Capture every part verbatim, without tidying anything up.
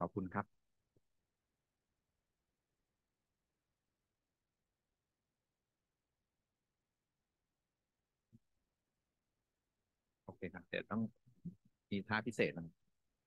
อบคุณครับโอเคครับเดี๋ยวต้องมีท่าพิเศษนะ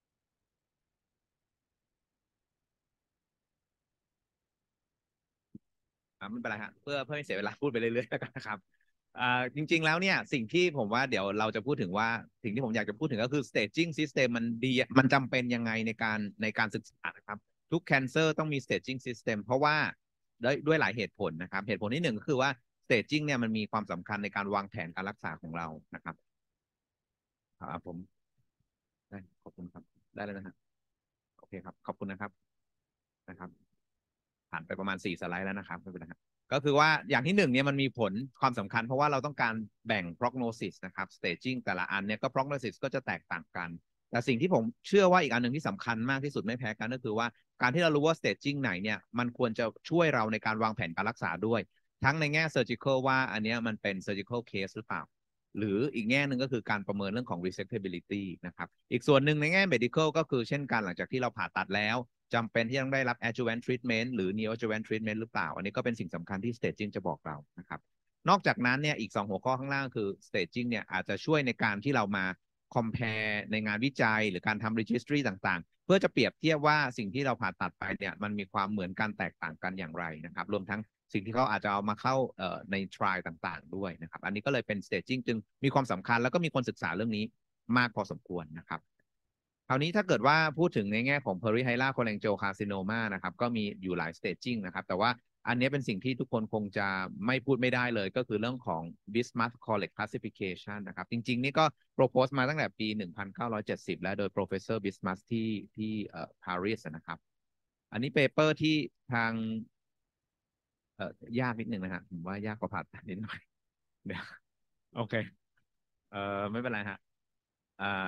อ่าไม่เป็นไรฮะเพื่อเพื่อไม่เสียเวลาพูดไปเรื่อยๆแล้วกันนะครับอ่าจริงๆแล้วเนี่ยสิ่งที่ผมว่าเดี๋ยวเราจะพูดถึงว่าสิ่งที่ผมอยากจะพูดถึงก็คือ staging system มันดีมันจำเป็นยังไงในการในการศึกษานะครับทุก cancer ต้องมี staging system เพราะว่าด้วยด้วยหลายเหตุผลนะครับเหตุผลที่หนึ่งก็คือว่า staging เนี่ยมันมีความสำคัญในการวางแผนการรักษาของเรานะครับครับผมได้ขอบคุณครับได้เลยนะฮะโอเคครับขอบคุณนะครับนะครับ ผ่านไปประมาณสี่สไลด์แล้วนะครับไม่เป็นไรครับก็คือว่าอย่างที่หนึ่งเนี่ยมันมีผลความสำคัญเพราะว่าเราต้องการแบ่ง prognosis นะครับ staging แต่ละอันเนี่ยก็ prognosis ก็จะแตกต่างกันแต่สิ่งที่ผมเชื่อว่าอีกอันหนึ่งที่สำคัญมากที่สุดไม่แพ้กันก็คือว่าการที่เรารู้ว่า staging ไหนเนี่ยมันควรจะช่วยเราในการวางแผนการรักษาด้วยทั้งในแง่ surgical ว่าอันนี้มันเป็น surgical case หรือเปล่าหรืออีกแง่หนึ่งก็คือการประเมินเรื่องของ resectability นะครับอีกส่วนหนึ่งในแง่ medical ก็คือเช่นกันหลังจากที่เราผ่าตัดแล้วจำเป็นที่ต้องได้รับ adjuvant treatment หรือ neoadjuvant treatment หรือเปล่าอันนี้ก็เป็นสิ่งสำคัญที่ staging จะบอกเรานะครับนอกจากนั้นเนี่ยอีกสองหัวข้อข้างล่างคือ staging เนี่ยอาจจะช่วยในการที่เรามา compare ในงานวิจัยหรือการทำ registry ต่างๆเพื่อจะเปรียบเทียบว่าสิ่งที่เราผ่าตัดไปเนี่ยมันมีความเหมือนกันแตกต่างกันอย่างไรนะครับรวมทั้งสิ่งที่เขาอาจจะเอามาเข้าใน trial ต่างๆด้วยนะครับอันนี้ก็เลยเป็น staging จึงมีความสำคัญแล้วก็มีคนศึกษาเรื่องนี้มากพอสมควรนะครับ คราวนี้ถ้าเกิดว่าพูดถึงในแง่ของ perihyla cholangiocarcinoma นะครับก็มีอยู่หลาย staging นะครับแต่ว่าอันนี้เป็นสิ่งที่ทุกคนคงจะไม่พูดไม่ได้เลยก็คือเรื่องของ Bismuth collect classification นะครับจริงๆนี่ก็ propose มาตั้งแต่ปี หนึ่งพันเก้าร้อยเจ็ดสิบ แล้วโดย professor Bismuth ที่ที่เอ่อ Paris นะครับอันนี้เปเปอร์ที่ทางเอ่อยากนิดหนึ่งนะฮะผมว่ายากกว่าผ่าตัดนิดหน่อยเดี๋ยวโอเคเอ่อไม่เป็นไรฮะอ่า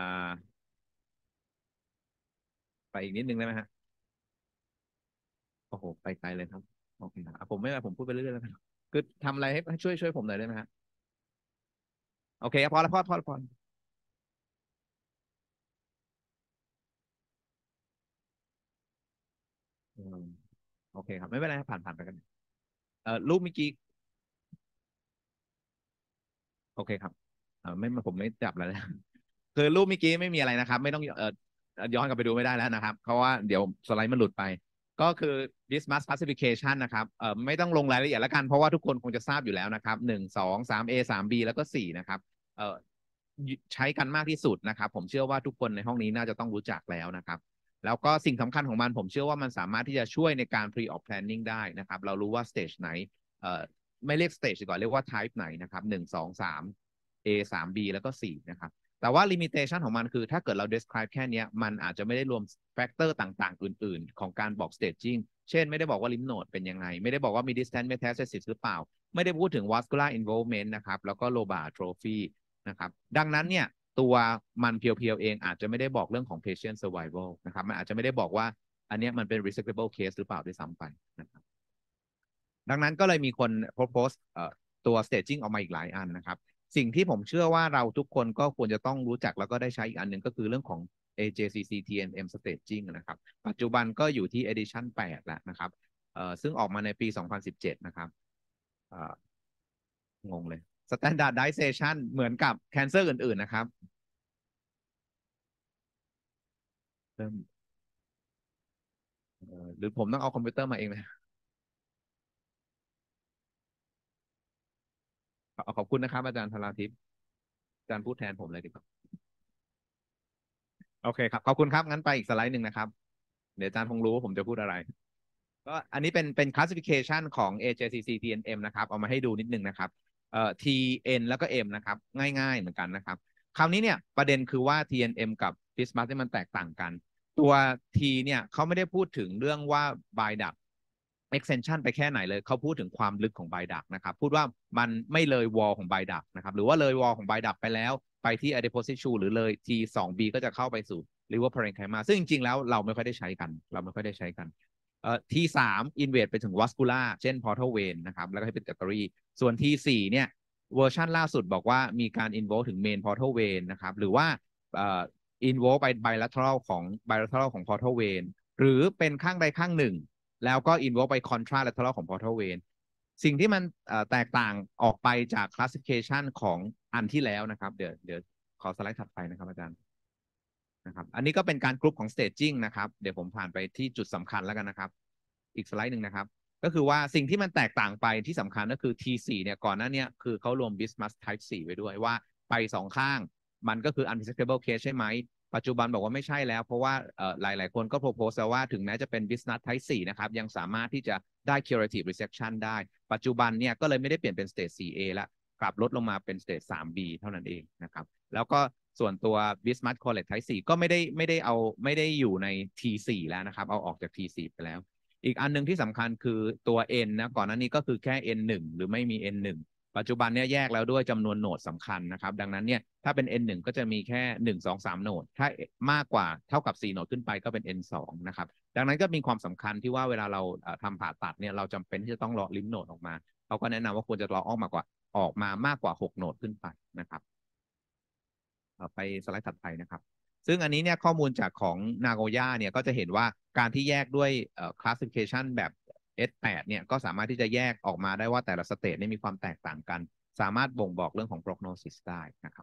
ไปอีกนิดนึงได้ไหมฮะ โอ้โหไปไกลเลยครับโอเคครับผมไม่เป็นไรผมพูดไปเรื่อยๆแล้วกันคือทำอะไรให้ให้ช่วยช่วยผมหน่อยได้ไหมฮะโอเคพอแล้วพอพอพออืมโอเคครับไม่เป็นไรครับผ่านผ่านไปกันเอ่อรูปเมื่อกี้โอเคครับเอ่อไม่ผมไม่จับแล้วนะคือรูปเมื่อกี้ไม่มีอะไรนะครับไม่ต้องเอ่อย้อนกลับไปดูไม่ได้แล้วนะครับเพราะว่าเดี๋ยวสไลด์มันหลุดไปก็คือ Bismuth classification นะครับเอ่อไม่ต้องลงรายละเอียดแล้วกันเพราะว่าทุกคนคงจะทราบอยู่แล้วนะครับหนึ่งสองสามเอสามบีแล้วก็สี่นะครับเอ่อ ใช้กันมากที่สุดนะครับผมเชื่อว่าทุกคนในห้องนี้น่าจะต้องรู้จักแล้วนะครับแล้วก็สิ่งสำคัญของมันผมเชื่อว่ามันสามารถที่จะช่วยในการ pre-op planning ได้นะครับเรารู้ว่า stage ไหนเอ่อไม่เรียก stage ก่อนเรียกว่า type ไหนนะครับหนึ่งสองสาม A สาม B แล้วก็สี่นะครับแต่ว่า limitation ของมันคือถ้าเกิดเรา describe แค่นี้มันอาจจะไม่ได้รวม factor ต่างๆอื่นๆของการบอก staging เช่นไม่ได้บอกว่า lymph node เป็นยังไงไม่ได้บอกว่ามี distant metastasis หรือเปล่าไม่ได้พูดถึง vascular involvement นะครับแล้วก็ lobar atrophyนะครับดังนั้นเนี่ยตัวมันเพียวๆเองอาจจะไม่ได้บอกเรื่องของ patient survival นะครับมันอาจจะไม่ได้บอกว่าอันนี้มันเป็น resectable case หรือเปล่าด้วยซ้ำไปนะครับดังนั้นก็เลยมีคน propose ตัว staging ออกมาอีกหลายอันนะครับสิ่งที่ผมเชื่อว่าเราทุกคนก็ควรจะต้องรู้จักแล้วก็ได้ใช้อีกอันหนึ่งก็คือเรื่องของ เอ เจ ซี ซี ที เอ็น เอ็ม staging นะครับปัจจุบันก็อยู่ที่ edition แปดแล้วนะครับซึ่งออกมาในปีสองพันสิบเจ็ดนะครับงงเลย standardization เหมือนกับ cancer อื่นๆนะครับเริ่ม เออหรือผมต้องเอาคอมพิวเตอร์มาเองเลยขอขอบคุณนะครับอาจารย์ธราทิพย์อาจารย์พูดแทนผมเลยดีกว่าโอเคครับขอบคุณครับงั้นไปอีกสไลด์หนึ่งนะครับเดี๋ยวอาจารย์คงรู้ว่าผมจะพูดอะไรก็อันนี้เป็นเป็น classification ของ เอ เจ ซี ซี ที เอ็น เอ็ม นะครับเอามาให้ดูนิดนึงนะครับเอ่อ T N แล้วก็ M นะครับง่ายๆเหมือนกันนะครับคราวนี้เนี่ยประเด็นคือว่า ที เอ็น เอ็ม กับ Bismuth เนี่ยมันแตกต่างกันตัว T เนี่ยเขาไม่ได้พูดถึงเรื่องว่า bile extension ไปแค่ไหนเลยเขาพูดถึงความลึกของไบดักนะครับพูดว่ามันไม่เลยวอลของไบดักนะครับหรือว่าเลยวอลของไบดักไปแล้วไปที่ adipose tissue หรือเลย ที ทู บี ก็จะเข้าไปสู่ liver parenchyma ซึ่งจริงๆแล้วเราไม่ค่อยได้ใช้กันเราไม่ค่อยได้ใช้กันเอ่อ ที ทรี invade ไปถึง vascular เช่น portal vein นะครับแล้วก็ให้เป็น artery ส่วน ที โฟร์ เนี่ยเวอร์ชันล่าสุดบอกว่ามีการ involve ถึง main portal vein นะครับหรือว่าเอ่อ involve ไป bilateral ของ bilateral ของ portal vein หรือเป็นข้างใดข้างหนึ่งแล้วก็ involve ไป contralateral ของ portal vein สิ่งที่มันแตกต่างออกไปจาก classification ของอันที่แล้วนะครับเดี๋ยวเดี๋ยวขอสไลด์ถัดไปนะครับอาจารย์นะครับอันนี้ก็เป็นการกรุ๊ปของ staging นะครับเดี๋ยวผมผ่านไปที่จุดสำคัญแล้วกันนะครับอีกสไลด์หนึ่งนะครับก็คือว่าสิ่งที่มันแตกต่างไปที่สำคัญก็คือ ที โฟร์ เนี่ยก่อนหน้านี้คือเขารวม Bismuth type โฟร์ ไว้ด้วยว่าไปสองข้างมันก็คือ unresectable case ใช่ไหมปัจจุบันบอกว่าไม่ใช่แล้วเพราะว่าหลายๆคนก็ propose ว่าถึงแม้จะเป็น Bismuth type โฟร์ นะครับยังสามารถที่จะได้ curative resection ได้ปัจจุบันเนี่ยก็เลยไม่ได้เปลี่ยนเป็น stage โฟร์ เอ ละกลับลดลงมาเป็น stage ทรี บี เท่านั้นเองนะครับแล้วก็ส่วนตัว Bismuth collet type โฟร์ ก็ไม่ได้ไม่ได้เอาไม่ได้อยู่ใน ที โฟร์ แล้วนะครับเอาออกจาก ที โฟร์ ไปแล้วอีกอันหนึ่งที่สำคัญคือตัว N นะก่อนหน้านี้ก็คือแค่ เอ็น วัน หรือไม่มี เอ็น วัน ปัจจุบันเนี่ยแยกแล้วด้วยจำนวนโหนดสำคัญนะครับดังนั้นเนี่ยถ้าเป็น เอ็น วัน ก็จะมีแค่หนึ่ง สอง สามโหนดถ้ามากกว่าเท่ากับสี่โหนดขึ้นไปก็เป็น เอ็น ทู นะครับดังนั้นก็มีความสำคัญที่ว่าเวลาเราทำผ่าตัดเนี่ยเราจำเป็นที่จะต้องรอลิมโหนดออกมาเขาก็แนะนำว่าควรจะรอออกมากว่าออกมามากกว่าหกโหนดขึ้นไปนะครับไปสไลด์ถัดไปนะครับซึ่งอันนี้เนี่ยข้อมูลจากของนาโกย่าเนี่ยก็จะเห็นว่าการที่แยกด้วย classification แบบ เอส แปด เนี่ยก็สามารถที่จะแยกออกมาได้ว่าแต่ละสเตจเนี่ยมีความแตกต่างกันสามารถบ่งบอกเรื่องของ prognosis ได้นะครับ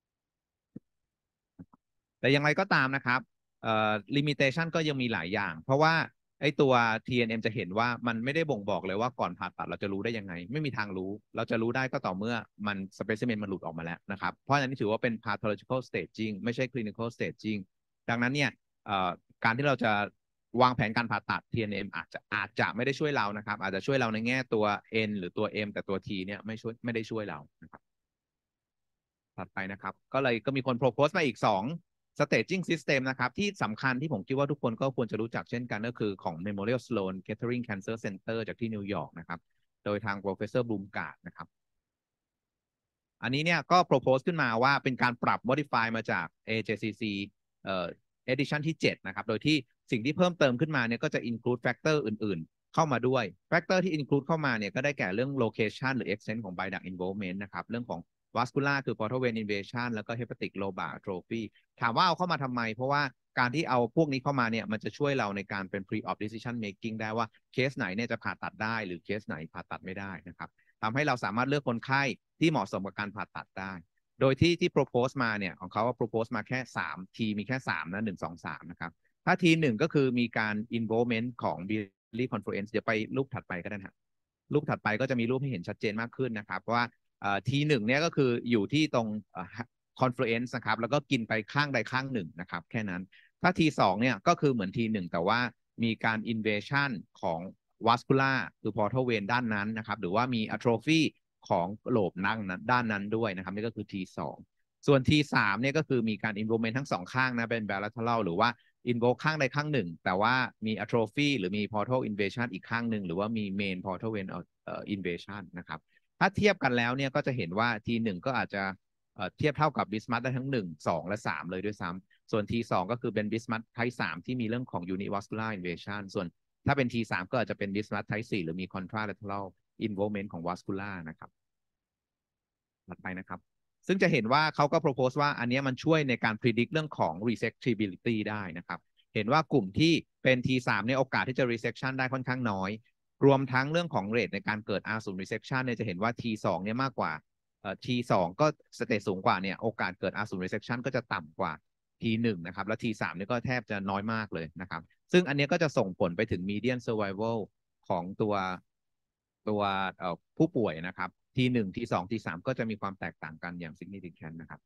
แต่อย่างไรก็ตามนะครับเอ่อ limitation ก็ยังมีหลายอย่างเพราะว่าไอ้ตัว ที เอ็น เอ็ม จะเห็นว่ามันไม่ได้บ่งบอกเลยว่าก่อนผ่าตัดเราจะรู้ได้ยังไงไม่มีทางรู้เราจะรู้ได้ก็ต่อเมื่อมัน specimen มันหลุดออกมาแล้วนะครับเพราะฉะนั้นถือว่าเป็น pathological staging ไม่ใช่ clinical staging ดังนั้นเนี่ยการที่เราจะวางแผนการผ่าตัด ที เอ็น เอ็ม อาจจะอาจจะไม่ได้ช่วยเรานะครับอาจจะช่วยเราในแง่ตัว N หรือตัว M แต่ตัว T เนี่ยไม่ช่วยไม่ได้ช่วยเรานะครับถัดไปนะครับก็เลยก็มีคน propose มาอีกสอง staging system นะครับที่สำคัญที่ผมคิดว่าทุกคนก็ควรจะรู้จักเช่นกันก็คือของ Memorial Sloan Kettering Cancer Center จากที่นิวยอร์กนะครับโดยทาง professor Bloomgart นะครับอันนี้เนี่ยก็ propose ขึ้นมาว่าเป็นการปรับ modify มาจาก เอ เจ ซี ซี เอ่อ edition ที่เจ็ดนะครับโดยที่สิ่งที่เพิ่มเติมขึ้นมาเนี่ยก็จะ include factor อื่นๆเข้ามาด้วย factor ที่ include เข้ามาเนี่ยก็ได้แก่เรื่อง location หรือ extent ของ bile duct involvement นะครับเรื่องของ vascular คือ portal vein invasion แล้วก็ hepatic lobar atrophy ถามว่าเอาเข้ามาทำไมเพราะว่าการที่เอาพวกนี้เข้ามาเนี่ยมันจะช่วยเราในการเป็น pre op decision making ได้ว่าเคสไหนเนี่ยจะผ่าตัดได้หรือเคสไหนผ่าตัดไม่ได้นะครับทำให้เราสามารถเลือกคนไข้ที่เหมาะสมกับการผ่าตัดได้โดยที่ที่ propose มาเนี่ยของเขาว่า propose มาแค่สามทีมีแค่สามนะหนึ่ง สอง สามนะครับถ้าทีหนึ่งก็คือมีการ involvement ของ Billy Confluence เดี๋ยวไปรูปถัดไปก็ได้นะรูปถัดไปก็จะมีรูปให้เห็นชัดเจนมากขึ้นนะครับเพราะว่าทีหนึ่งเนี่ยก็คืออยู่ที่ตรง confluence นะครับแล้วก็กินไปข้างใดข้างหนึ่งนะครับแค่นั้นถ้าทีสองเนี่ยก็คือเหมือนทีหนึ่งแต่ว่ามีการ invasion ของ vascular คือ portal vein ด้านนั้นนะครับหรือว่ามี atrophy ของโหลบนั่งด้านนั้นด้วยนะครับนี่ก็คือ ที สอง ส่วน ที สาม เนี่ยก็คือมีการ involvement ทั้งสองข้างนะเป็น bilateral หรือว่า involve ข้างใดข้างหนึ่งแต่ว่ามี atrophy หรือมี portal invasion อีกข้างหนึ่งหรือว่ามี main portal vein invasion นะครับถ้าเทียบกันแล้วเนี่ยก็จะเห็นว่า ที หนึ่ง ก็อาจจะเทียบเท่ากับ Bismuth ได้ทั้งหนึ่ง สอง และสามเลยด้วยซ้ำส่วน ที สอง ก็คือเป็น Bismuth type สามที่มีเรื่องของ univascular invasion ส่วนถ้าเป็น ที สาม ก็อาจจะเป็น Bismuth type สี่หรือมี contralateral involvement ของ vascular นะครับถัดไปนะครับซึ่งจะเห็นว่าเขาก็ propose ว่าอันนี้มันช่วยในการ predict เรื่องของ resectability ได้นะครับเห็นว่ากลุ่มที่เป็น ที สาม เนี่ยโอกาสที่จะ resection ได้ค่อนข้างน้อยรวมทั้งเรื่องของ rate ในการเกิด อาร์ ศูนย์ resection เนี่ยจะเห็นว่า ที สอง เนี่ยมากกว่าเอ่อ ที สอง ก็สเตจสูงกว่าเนี่ยโอกาสเกิด อาร์ ศูนย์ resection ก็จะต่ำกว่า ที หนึ่ง นะครับแล้ว ที สาม เนี่ยก็แทบจะน้อยมากเลยนะครับซึ่งอันนี้ก็จะส่งผลไปถึง median survival ของตัวตัวผู้ป่วยนะครับ ที หนึ่ง ที สอง ที สาม ก็จะมีความแตกต่างกันอย่าง significant นะครับ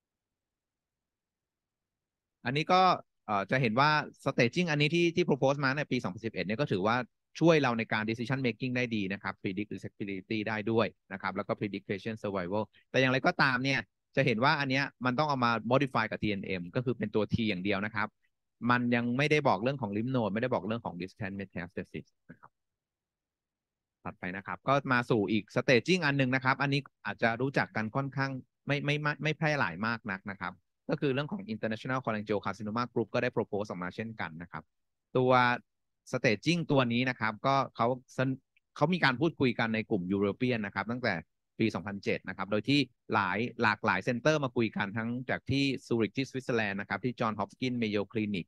อันนี้ก็จะเห็นว่า staging อันนี้ที่ที่ propose มาในปีสองพันสิบเอ็ดเนี่ยก็ถือว่าช่วยเราในการ decision making ได้ดีนะครับ predict resectability ได้ด้วยนะครับแล้วก็ predict patient survival แต่อย่างไรก็ตามเนี่ยจะเห็นว่าอันนี้มันต้องเอามา modify กับ ที เอ็น เอ็ม ก็คือเป็นตัว T อย่างเดียวนะครับมันยังไม่ได้บอกเรื่องของ lymph node ไม่ได้บอกเรื่องของ distant metastasis นะครับถัดไปนะครับก็มาสู่อีก staging อันนึงนะครับอันนี้อาจจะรู้จักกันค่อนข้างไม่ไม่ไม่ไม่แพร่หลายมากนักนะครับก็คือเรื่องของ International Cholangiocarcinoma Group ก็ได้ propose ออกมาเช่นกันนะครับตัว staging ตัวนี้นะครับก็เขาเขามีการพูดคุยกันในกลุ่มยุโรเปียนนะครับตั้งแต่ปีสองพันเจ็ดนะครับโดยที่หลายหลากหลายเซ็นเตอร์มาคุยกันทั้งจากที่ซูริกที่สวิตเซอร์แลนด์นะครับที่จอห์นฮอปกินส์เมโยคลินิก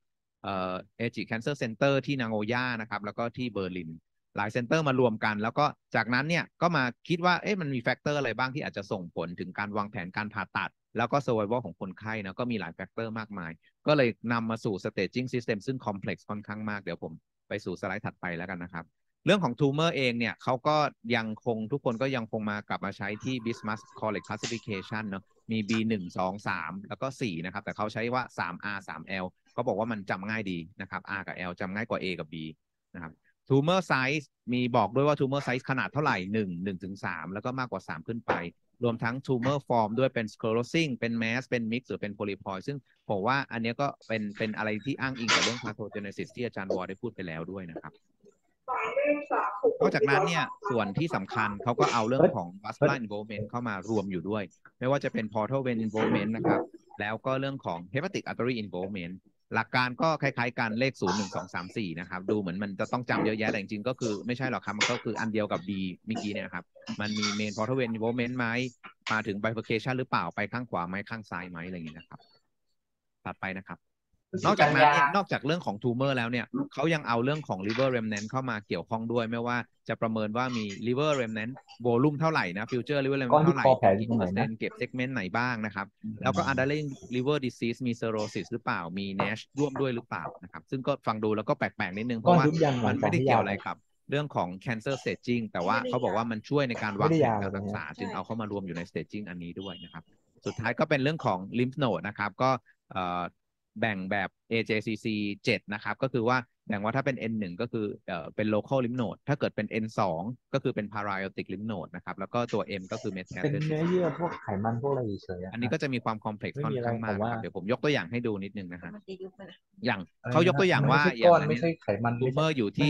เอ่อเอจิแคนเซอร์เซ็นเตอร์ที่นางโอย่านะครับแล้วก็ที่เบอร์ลินหลายเซ็นเตอร์มารวมกันแล้วก็จากนั้นเนี่ยก็มาคิดว่าเอ๊ะมันมีแฟกเตอร์อะไรบ้างที่อาจจะส่งผลถึงการวางแผนการผ่าตัดแล้วก็ survival ของคนไข้นะก็มีหลายแฟกเตอร์มากมายก็เลยนำมาสู่ staging system ซึ่ง complex ค่อนข้างมากเดี๋ยวผมไปสู่สไลด์ถัดไปแล้วกันนะครับเรื่องของ tumor เองเนี่ยเขาก็ยังคงทุกคนก็ยังคงมากลับมาใช้ที่ Bismuth College Classification เนาะมี บี หนึ่ง สอง สาม แล้วก็สี่นะครับแต่เขาใช้ว่า สาม อาร์ สาม แอล เขาบอกว่ามันจำง่ายดีนะครับ R กับ L จำง่ายกว่า A กับ B นะครับ tumor size มีบอกด้วยว่า tumor size ขนาดเท่าไหร่หนึ่ง หนึ่งถึงสามแล้วก็มากกว่าสามขึ้นไปรวมทั้ง tumor form ด้วยเป็น sclerosing เป็น mass เป็น mix หรือเป็น polypoid ซึ่งผมว่าอันนี้ก็เป็นเป็นอะไรที่อ้างอิงกับเรื่อง pathogenesis ที่อาจารย์วอได้พูดไปแล้วด้วยนะครับนอกจากนั้นเนี่ยส่วนที่สำคัญเขาก็เอาเรื่องของ vascular involvement เข้ามารวมอยู่ด้วยไม่ว่าจะเป็น portal vein involvement นะครับแล้วก็เรื่องของ hepatic artery involvement หลักการก็คล้ายๆกันเลขศูนย์ หนึ่ง สอง สาม สี่นะครับดูเหมือนมันจะต้องจำเยอะแยะแต่จริงๆก็คือไม่ใช่หรอกครับมันก็คืออันเดียวกับ B เมื่อกี้เนี่ยครับมันมี main portal vein involvement ไหมมาถึง bifurcation หรือเปล่าไปข้างขวาไหมข้างซ้ายไหมอะไรอย่างนี้นะครับถัดไปนะครับนอกจากนั้นเนี่ยนอกจากเรื่องของ tumor แล้วเนี่ยเขายังเอาเรื่องของ liver remnant เข้ามาเกี่ยวข้องด้วยไม่ว่าจะประเมินว่ามี liver remnant volume เท่าไหร่นะ future liver remnant เท่าไหร่กี่เปอร์เซ็นต์เก็บ segment ไหนบ้างนะครับแล้วก็ underlying liver disease มี cirrhosis หรือเปล่ามี NASH ร่วมด้วยหรือเปล่านะครับซึ่งก็ฟังดูแล้วก็แปลกๆนิดนึงเพราะว่ามันไม่ได้เกี่ยวอะไรกับเรื่องของ cancer staging แต่ว่าเขาบอกว่ามันช่วยในการวางแผนการรักษาจึงเอาเข้ามารวมอยู่ใน staging อันนี้ด้วยนะครับสุดท้ายก็เป็นเรื่องของ lymph node นะครับก็แบ่งแบบ เอ เจ ซี ซี เจ็ดนะครับก็คือว่าแบ่งว่าถ้าเป็น เอ็น หนึ่ง ก็คือเอ่อเป็น local lymph node ถ้าเกิดเป็น เอ็น สอง ก็คือเป็น parietic lymph node นะครับแล้วก็ตัว M ก็คือ metastasis เป็นเนื้อเยื่อพวกไขมันพวกอะไรเฉยๆอันนี้ก็จะมีความ complex ค่อนข้างมากครับเดี๋ยวผมยกตัวอย่างให้ดูนิดนึงนะฮะอย่างเขายกตัวอย่างว่าอย่างอันนี้ tumor อยู่ที่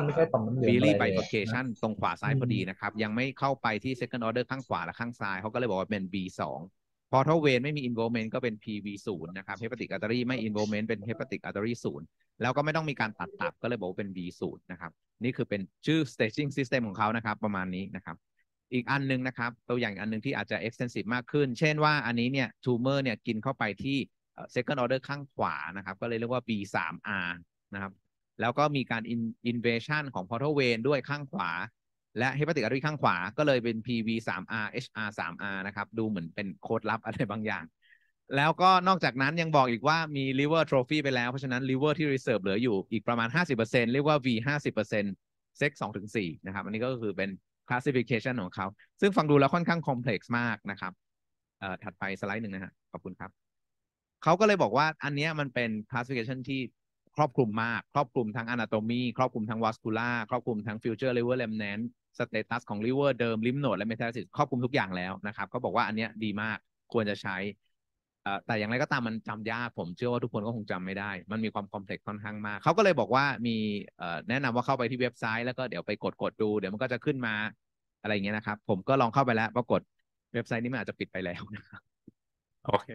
biliary bifurcation ตรงขวาซ้ายพอดีนะครับยังไม่เข้าไปที่ second order ข้างขวาและข้างซ้ายเขาก็เลยบอกว่าเป็น บี สองportal vein ไม่มี involvement ก็เป็น พี วี ศูนย์ นะครับ hepatic artery ไม่ involvement เป็น hepatic artery ศูนย์แล้วก็ไม่ต้องมีการตัดตับก็เลยบอกว่าเป็น บี ศูนย์ นะครับนี่คือเป็นชื่อ staging system ของเขานะครับประมาณนี้นะครับอีกอันนึงนะครับตัวอย่างอันนึงที่อาจจะ extensive มากขึ้นเช่นว่าอันนี้เนี่ย tumor เนี่ยกินเข้าไปที่ second order ข้างขวานะครับก็เลยเรียกว่า บี สาม อาร์ นะครับแล้วก็มีการ invasion ของ portal vein ด้วยข้างขวาและ hepatic artery ข้างขวาก็เลยเป็น พี วี สาม อาร์ เอช อาร์ สาม อาร์ นะครับดูเหมือนเป็นโค้ดลับอะไรบางอย่างแล้วก็นอกจากนั้นยังบอกอีกว่ามี liver trophy ไปแล้วเพราะฉะนั้น liver ที่ reserve เหลืออยู่อีกประมาณ ห้าสิบเปอร์เซ็นต์ เรียกว่า V ห้าสิบเปอร์เซ็นต์ เซ็ก สองถึงสี่ นะครับอันนี้ก็คือเป็น classification ของเขาซึ่งฟังดูแล้วค่อนข้าง complex มากนะครับเอ่อถัดไปสไลด์หนึ่งนะฮะขอบคุณครับเขาก็เลยบอกว่าอันนี้มันเป็น classification ที่ครอบคลุมมากครอบคลุมทั้ง anatomy ครอบคลุมทั้ง vascular ครอบคลุมทั้ง future liver remnant สเตตัสของ liver เดิม lymph node และ metastasis ครอบคลุมทุกอย่างแล้วนะครับเขาบอกว่าอันนี้ดีมากควรจะใช้แต่อย่างไรก็ตามมันจำยากผมเชื่อว่าทุกคนก็คงจำไม่ได้มันมีความคอมเพล็กซ์ค่อนข้างมากเขาก็เลยบอกว่ามีแนะนำว่าเข้าไปที่เว็บไซต์แล้วก็เดี๋ยวไปกดกดดูเดี๋ยวมันก็จะขึ้นมาอะไรอย่างเงี้ยนะครับผมก็ลองเข้าไปแล้วปรากฏเว็บไซต์นี้มันอาจจะปิดไปแล้วนะครับโอเค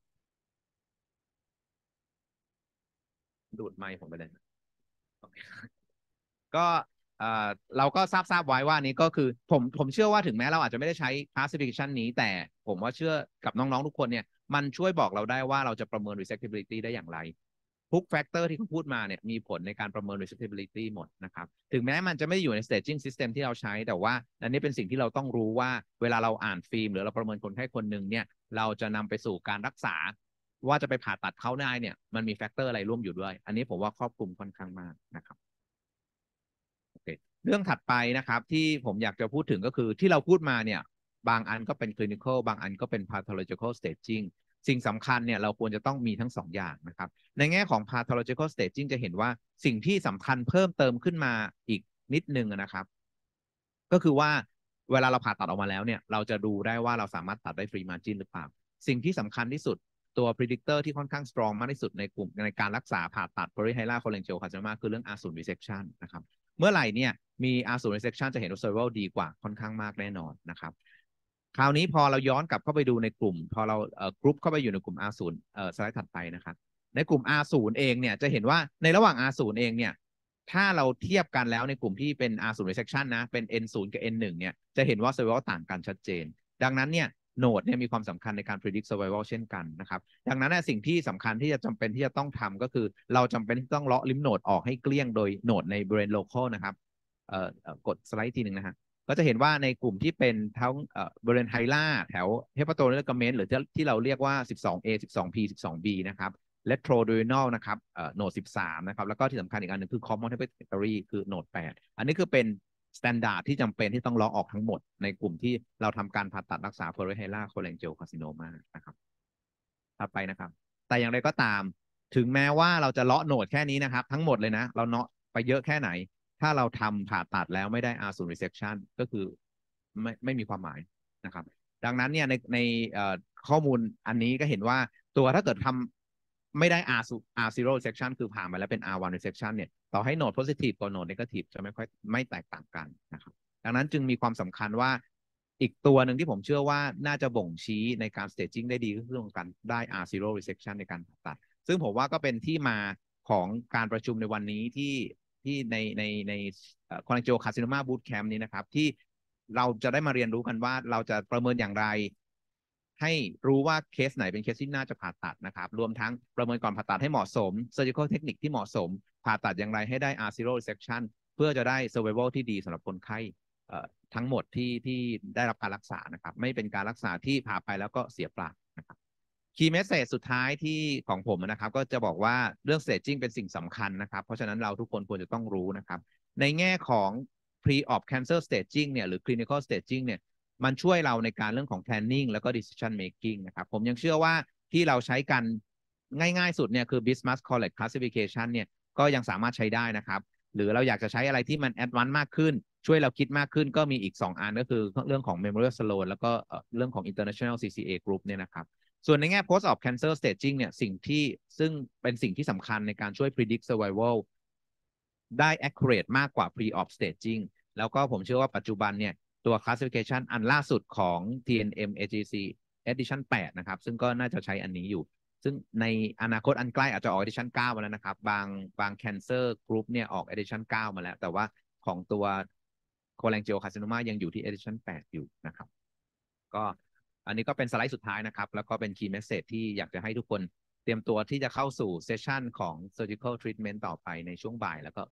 ดูดไมค์ผมไปเลยก็เราก็ทราบทราบไว้ว่านี้ก็คือผมผมเชื่อว่าถึงแม้เราอาจจะไม่ได้ใช้ classification นี้แต่ผมว่าเชื่อกับน้องๆทุกคนเนี่ยมันช่วยบอกเราได้ว่าเราจะประเมิน resectability ได้อย่างไรทุกแฟกเตอร์ที่เขาพูดมาเนี่ยมีผลในการประเมิน resectability หมดนะครับถึงแม้มันจะไม่อยู่ใน staging system ที่เราใช้แต่ว่าอันนี้เป็นสิ่งที่เราต้องรู้ว่าเวลาเราอ่านฟิล์มหรือเราประเมินคนไข้คนหนึ่งเนี่ยเราจะนำไปสู่การรักษาว่าจะไปผ่าตัดเขาได้เนี่ยมันมีแฟกเตอร์อะไรร่วมอยู่ด้วยอันนี้ผมว่าครอบคลุมค่อนข้างมากนะครับเรื่องถัดไปนะครับที่ผมอยากจะพูดถึงก็คือที่เราพูดมาเนี่ยบางอันก็เป็น clinical บางอันก็เป็น pathological staging สิ่งสำคัญเนี่ยเราควรจะต้องมีทั้งสองอย่างนะครับในแง่ของ pathological staging จะเห็นว่าสิ่งที่สำคัญเพิ่มเติมขึ้นมาอีกนิดนึงนะครับก็คือว่าเวลาเราผ่าตัดออกมาแล้วเนี่ยเราจะดูได้ว่าเราสามารถตัดได้ free margin หรือเปล่าสิ่งที่สำคัญที่สุดตัว predictor ที่ค่อนข้าง strong มากที่สุดในกลุ่มในการรักษาผ่าตัด perihilar cholangiocarcinoma คือเรื่อง อาร์ ศูนย์ resection นะครับเมื่อไหร่เนี่ยมี อาร์ ศูนย์ resection จะเห็นว่า survival ดีกว่าค่อนข้างมากแน่นอนนะครับคราวนี้พอเราย้อนกลับเข้าไปดูในกลุ่มพอเราเอ่อกรุ๊ปเข้าไปอยู่ในกลุ่ม อาร์ ศูนย์ เอ่อสไลด์ถัดไปนะครับในกลุ่ม อาร์ ศูนย์ เองเนี่ยจะเห็นว่าในระหว่าง อาร์ ศูนย์ เองเนี่ยถ้าเราเทียบกันแล้วในกลุ่มที่เป็น อาร์ ศูนย์ resection นะเป็น เอ็น ศูนย์ กับ เอ็น หนึ่ง เนี่ยจะเห็นว่า survival ต่างกันชัดเจนดังนั้นเนี่ยโนดเนี่ยมีความสำคัญในการ predict survival เช่นกันนะครับดังนั้นนะสิ่งที่สำคัญที่จะจำเป็นที่จะต้องทำก็คือเราจำเป็นที่ต้องเลาะลิมโนดออกให้เกลี้ยงโดยโนดในบริเวณ local นะครับเอ่อกดสไลด์ทีหนึ่งนะฮะก็จะเห็นว่าในกลุ่มที่เป็นทั้งบริเวณไฮล่าแถวเฮปาโตเนลกาเมนหรือที่เราเรียกว่า สิบสอง เอ สิบสอง พี สิบสอง บี นะครับและโทรดูนอลนะครับโนดสิบสามนะครับแล้วก็ที่สำคัญอีกอันหนึ่งคือ common hepatory คือโนดแปดอันนี้คือเป็นสแตนดาร์ดที่จำเป็นที่ต้องเลาะออกทั้งหมดในกลุ่มที่เราทำการผ่าตัดรักษา Peripheral cholangiocarcinoma นะครับถัดไปนะครับแต่อย่างไรก็ตามถึงแม้ว่าเราจะเลาะโหนดแค่นี้นะครับทั้งหมดเลยนะเราเลาะไปเยอะแค่ไหนถ้าเราทำผ่าตัดแล้วไม่ได้ อาร์ ศูนย์ resection ก็คือไม่ไม่มีความหมายนะครับดังนั้นเนี่ยในในข้อมูลอันนี้ก็เห็นว่าตัวถ้าเกิดทำไม่ได้ R อาร์ ศูนย์ resection คือผ่านมาแล้วเป็น อาร์ วัน resection เนี่ยต่อให้โหนด positive กับโหนด negative จะไม่ค่อยไม่แตกต่างกันนะครับดังนั้นจึงมีความสำคัญว่าอีกตัวหนึ่งที่ผมเชื่อว่าน่าจะบ่งชี้ในการ staging ได้ดีก็คือเรื่องของการได้ อาร์ ศูนย์ resection ในการผ่าตัดซึ่งผมว่าก็เป็นที่มาของการประชุมในวันนี้ที่ที่ในในใน cholangiocarcinoma bootcamp นี้นะครับที่เราจะได้มาเรียนรู้กันว่าเราจะประเมินอย่างไรให้รู้ว่าเคสไหนเป็นเคสที่น่าจะผ่าตัดนะครับรวมทั้งประเมินก่อนผ่าตัดให้เหมาะสม surgical technique ที่เหมาะสมผ่าตัดอย่างไรให้ได้ อาร์ ศูนย์ resection เพื่อจะได้ survival ที่ดีสำหรับคนไข้ทั้งหมดที่ที่ได้รับการรักษานะครับไม่เป็นการรักษาที่ผ่าไปแล้วก็เสียเปล่านะครับคีย์เมสเซจสุดท้ายที่ของผมนะครับก็จะบอกว่าเรื่อง staging เป็นสิ่งสำคัญนะครับเพราะฉะนั้นเราทุกคนควรจะต้องรู้นะครับในแง่ของ pre-op cancer staging เนี่ยหรือ clinical staging เนี่ยมันช่วยเราในการเรื่องของ planning แล้วก็ decision making นะครับผมยังเชื่อว่าที่เราใช้กันง่ายๆสุดเนี่ยคือ Bismuth College Classification เนี่ยก็ยังสามารถใช้ได้นะครับหรือเราอยากจะใช้อะไรที่มัน advanced มากขึ้นช่วยเราคิดมากขึ้นก็มีอีกสองอันก็คือเรื่องของ Memorial Sloan แล้วก็เรื่องของ International ซี ซี เอ Group เนี่ยนะครับส่วนในแง่ post op cancer staging เนี่ยสิ่งที่ซึ่งเป็นสิ่งที่สำคัญในการช่วย predict survival ได้ accurate มากกว่า pre op staging แล้วก็ผมเชื่อว่าปัจจุบันเนี่ยตัว classification อันล่าสุดของ ที เอ็น เอ็ม เอ จี ซี edition แปดนะครับซึ่งก็น่าจะใช้อันนี้อยู่ซึ่งในอนาคตอันใกล้อาจจะออก edition เก้ามาแล้วนะครับบางบาง cancer group เนี่ยออก edition เก้ามาแล้วแต่ว่าของตัว cholangiocarcinoma ยังอยู่ที่ edition แปดอยู่นะครับก็อันนี้ก็เป็นสไลด์สุดท้ายนะครับแล้วก็เป็น key message ที่อยากจะให้ทุกคนเตรียมตัวที่จะเข้าสู่เซสชันของ surgical treatment ต่อไปในช่วงบ่ายแล้วก็